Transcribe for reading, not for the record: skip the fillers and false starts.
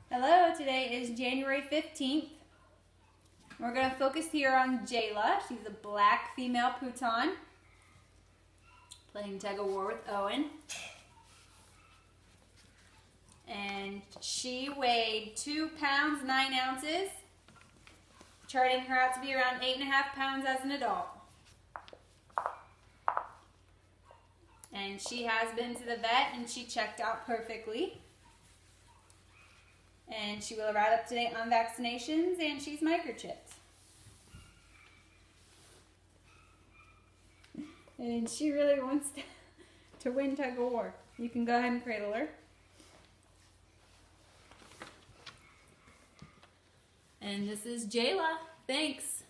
Hello, today is January 15th. We're going to focus here on Jayla. She's a black female Poodle playing tug of war with Owen. And she weighed 2 pounds 9 ounces, charting her out to be around 8.5 pounds as an adult. And she has been to the vet and she checked out perfectly. And she will arrive up to date on vaccinations, and she's microchipped. And she really wants to win tug of war. You can go ahead and cradle her. And this is Jayla. Thanks.